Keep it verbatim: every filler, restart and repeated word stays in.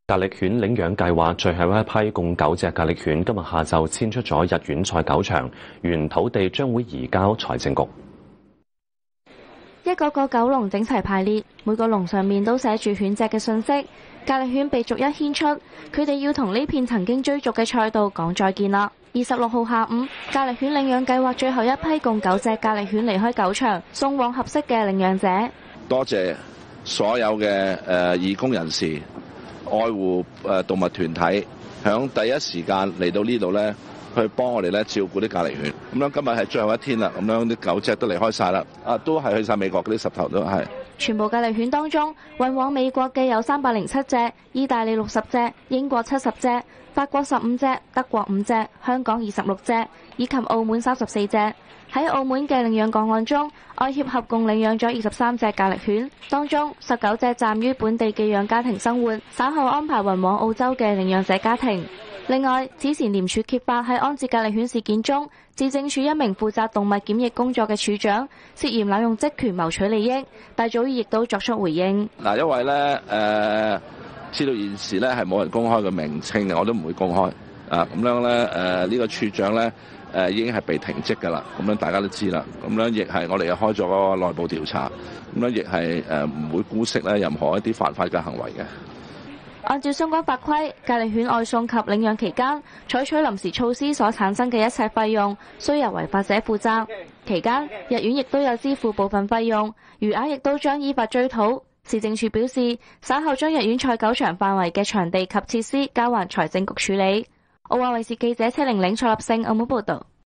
格力犬領養計劃最後一批共九隻格力犬今日下晝遷出咗逸園賽狗場，原土地將會移交財政局。 一個個狗籠整齊排列，每個籠上面都寫住犬隻嘅信息。格力犬被逐一牽出，佢哋要同呢片曾經追逐嘅賽道講再見啦。二十六號下午，格力犬領養計劃最後一批共九隻格力犬離開狗場，送往合適嘅領養者。 多謝所有嘅誒、呃、義工人士。愛護誒動物團體，響第一時間嚟到呢度咧，去幫我哋咧照顧啲格力犬。咁樣今日係最後一天啦，咁樣啲狗隻都離開晒啦，啊都係去晒美國嗰啲十頭都係。 全部格力犬當中，運往美國嘅有三百零七隻，意大利六十隻，英國七十隻，法國十五隻，德國五隻，香港二十六隻，以及澳門三十四隻。喺澳門嘅領養個案中，愛協合共領養咗二十三隻格力犬，當中十九隻暫於本地寄養家庭生活，稍後安排運往澳洲嘅領養者家庭。另外，此前廉署揭發喺安置格力犬事件中，至政署一名負責動物檢疫工作嘅處長涉嫌濫用職權謀取利益，大早已亦都作出回應。 嗱，因為咧誒，呃、知道現時咧係冇人公開嘅名稱嘅，我都唔會公開。啊，咁樣咧誒，呢、呃呢個處長咧。誒、呃、已經係被停職㗎啦，咁樣大家都知啦。咁樣亦係我哋又開咗個內部調查，咁樣亦係誒唔會姑息咧任何一啲犯法嘅行為嘅。 按照相關法規，格力犬外送及領養期間採取臨時措施所產生嘅一切費用，須由違法者負責。期間，逸園亦都有支付部分費用，餘額亦都將依法追討。市政署表示，稍後將逸園賽狗場範圍嘅場地及設施交還財政局處理。澳亞衛視記者車玲玲、蔡立勝澳門報道。